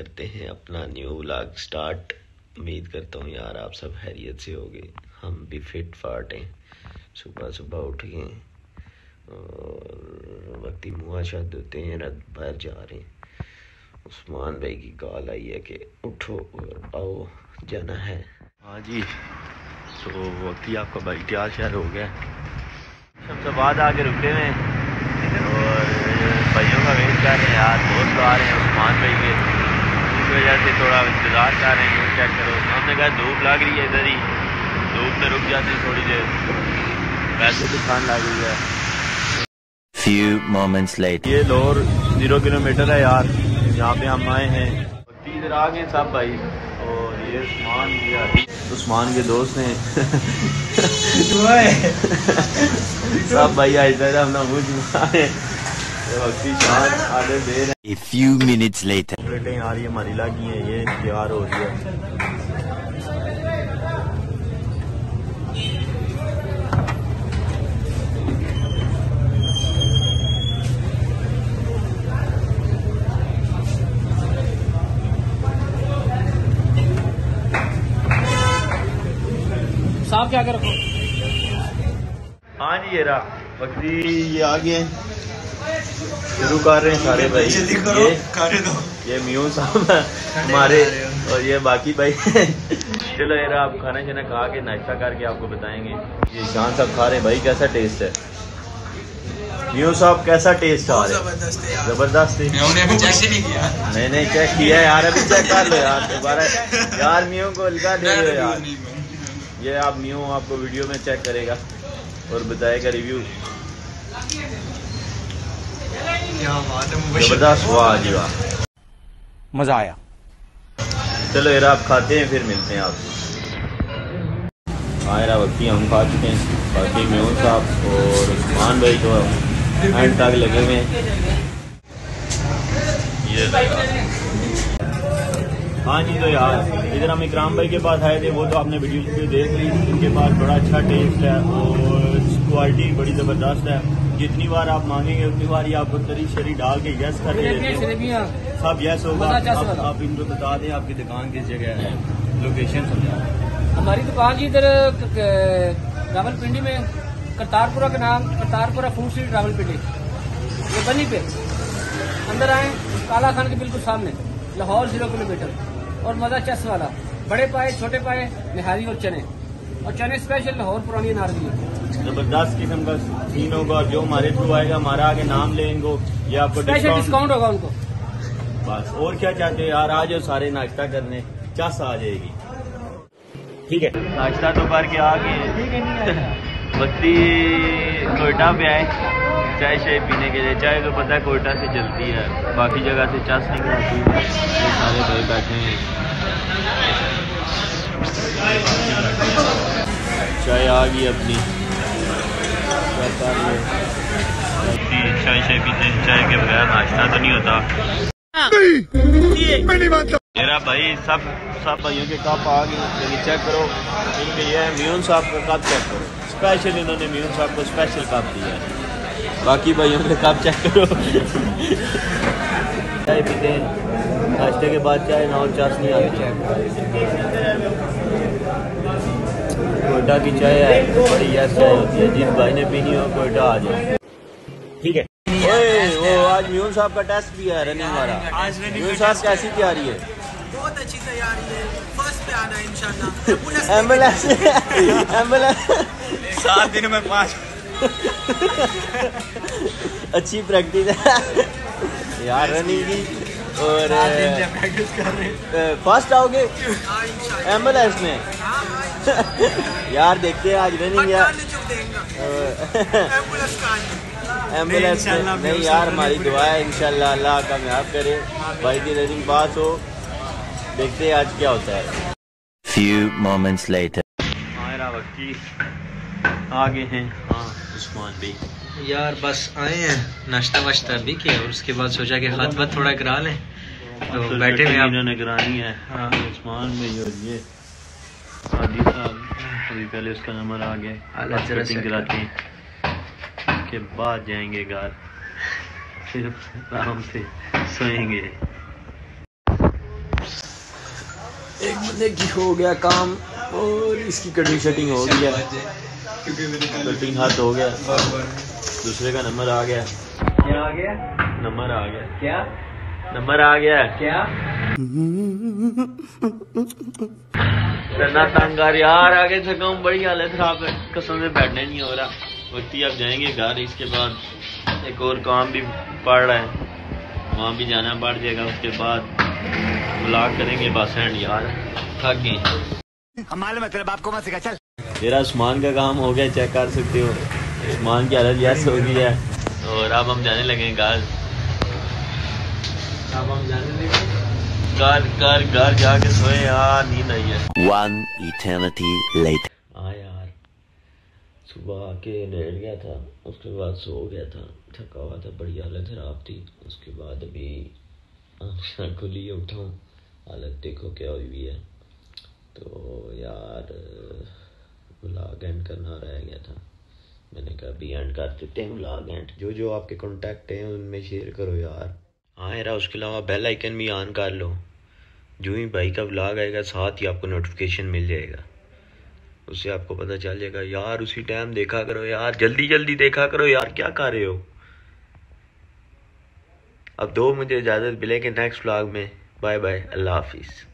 करते हैं अपना न्यू व्लॉग स्टार्ट। उम्मीद करता हूँ यार आप सब खैरियत से होगे, हम भी फिट फाट हैं। सुबह सुबह उठ गए और वक्ती मुँह शाद धोते हैं, रात बाहर जा रहे हैं। उस्मान भाई की कॉल आई है कि उठो और आओ जाना है। हाँ जी, तो वक्ती आपका भाई तैयार शहर हो गया। सबसे बाद आके रुके हुए और भाइयों का वेट कर रहे हैं यार। दोस्त आ रहे हैं उस्मान भाई के, इस वजह से थोड़ा इंतज़ार कर रहे हैं। चेक करो, हमने कहा धूप लग रही है इधर ही, धूप में रुक जाती थोड़ी देर, वैसे तो ठंड लग रही है। Few moments later. ये लोर 0 किलोमीटर है यार, यहाँ पे हम आए हैं। इधर आ गए सब भाई, और ये उस्मान के दोस्त हैं सब भाई इधर अपना मुँह जुआ है। A few minutes later. प्लेटें आ रही है हमारी लगी है, ये तैयार हो रही है। साहब क्या कर रखो। हाँ जी, ये रहा बकरी, ये आ गए शुरू कर रहे हैं सारे भाई। ये म्यू साहब हमारे और ये बाकी भाई चलो यार, आप खाना शाना खा के नाश्ता करके आपको बताएंगे। ये शान साहब खा रहे हैं भाई, कैसा टेस्ट है म्यू साहब, कैसा टेस्ट आ रहा है? जबरदस्त है। नहीं चेक किया है यार, अभी चेक कर लो यार दोबारा यार। म्यू को हल्का दे दो यार, ये आप म्यू आपको वीडियो में चेक करेगा और बताएगा रिव्यू। जबरदस्त, वाह जी वाह, मजा आया। चलो यार आप खाते हैं फिर मिलते हैं आपसे। आयरा वक्ती हम खा चुके हैं, बाकी म्यू साहब और उस्मान भाई तो एंड तक लगे हुए हैं। हाँ जी, तो यार इधर हम इकराम भाई के पास आए थे, वो तो आपने वीडियो देख ली। उनके पास बड़ा अच्छा टेस्ट है और क्वालिटी बड़ी ज़बरदस्त है। जितनी बार आप मांगेंगे उतनी बार ही आपको तरी शरी डाल के यस कर देते हैं, सब यस होगा। आप इनको बता दें आपकी दुकान किस जगह है, लोकेशन समझा। हमारी दुकान जी इधर रावलपिंडी में, करतारपुरा का नाम, करतारपुरा फूड स्ट्रीट रावलपिंडी, ये बनी पे अंदर आए, काला खान के बिल्कुल सामने, लाहौर 0 किलोमीटर। और मजा चस वाला, बड़े पाए छोटे पाए निहारी और चने स्पेशल लाहौर पुरानी नारदी है। जबरदस्त किस्म का सीन होगा। जो हमारे थ्रू आएगा, हमारा आगे नाम लेंगे, ये आपको स्पेशल डिस्काउंट होगा उनको। बस और क्या चाहते हो यार, आ जाओ सारे नाश्ता करने, चस आ जाएगी। ठीक है, नाश्ता तो करके आ गए। बकरी कोयटा पे आए चाय शाय पीने के लिए। चाय तो पता है कोयटा से चलती है, बाकी जगह से चस नहीं आती। ये सारे भाई बैठे हैं, चाय आ गई अपनी, चाय शाय पीते हैं। चाय के बगैर नाश्ता तो नहीं होता। मेरा भाई सब भाइयों के कप आ गए, लेकिन चेक करो इनके, ये म्यून साहब का कप चेक करो, स्पेशल इन्होंने म्यून साहब को स्पेशल कप दिया है। बाकी भाइयों के कप चेक करो चाय पीते हैं, नाश्ते के बाद चाय ना और चास नहीं आती। कोयटा की चाय है, बड़ी यस चाय होती है, जिस भाई ने पीनी हो कोयटा आ जाए। ठीक है, वो आज म्यून साहब का टेस्ट भी है रनिंग वाला। म्यून साहब कैसी तैयारी है? बहुत अच्छी तैयारी है, फर्स्ट पे आना इंशाल्लाह। एम्बुलेंस 7 दिन में 5 अच्छी प्रैक्टिस है यार रनिंग की। और प्रैक्टिस कर रहे फर्स्ट आओगे एम्बुलेंस में यार, देखते हैं आज रनिंग यार। एम्बुलेंस नहीं यार, हमारी दुआ है इंशाल्लाह अल्लाह कामयाब करे, भाई की रनिंग पास हो। देखते हैं आज क्या होता है। Few moments later. आयरा वक्ती आगे हैं। हाँ उस्मान भाई यार बस आए हैं, नाश्ता वाश्ता भी किया और उसके बाद सोचा कि खत बत थोड़ा करा लें, तो बैठे हुए इन्होंने करानी है। हाँ उस्मान भाई और ये आदि साहब, अभी पहले उसका नंबर आ गया, सेटिंग कराते हैं के बाद जाएंगे घर, फिर आराम से सोएंगे। एक बंदे की हो गया काम और इसकी कटिंग शटिंग हो गई है, कटिंग हाथ हो गया, दूसरे का नंबर आ गया। क्या आ गया? नंबर आ गया। क्या नंबर आ गया? क्या करना तंगार यार, आगे थका हूँ, बड़ी हालत खराब है, कसम से बैठने नहीं हो रहा। वक्ती अब जाएंगे घर, इसके बाद एक और काम भी पड़ रहा है, वहाँ भी जाना पड़ जाएगा। उसके बाद ब्लॉग करेंगे बस एंड यार, थक गए। हमारे मतलब आपको मत सिखा चल। मेरा आसमान का काम हो गया, चेक कर सकते हो, आसमान की हालत यस हो गई है। और अब हम जाने लगे घर, अब हम जाने लगे घर जाके सोए यार, नींद आई है। One eternity later. हाँ यार, सुबह आके लेट गया था, उसके बाद सो गया था, थका हुआ था, बड़ी हालत खराब थी। उसके बाद अभी आँख खुली उठा हूँ, हालत देखो क्या हुई हुई है। तो यार व्लॉग एंड करना रह गया था, मैंने कहा अभी एंड कर देते हैं व्लॉग एंड। जो आपके कॉन्टैक्ट हैं उनमें शेयर करो यार। हाँ यार, उसके अलावा बेल आइकन भी ऑन कर लो, जो ही भाई का व्लॉग आएगा साथ ही आपको नोटिफिकेशन मिल जाएगा, उससे आपको पता चल जाएगा यार। उसी टाइम देखा करो यार, जल्दी जल्दी देखा करो यार, क्या कर रहे हो। अब दो मुझे इजाज़त, मिलेंगे नेक्स्ट व्लॉग में। बाय बाय, अल्लाह हाफिज़।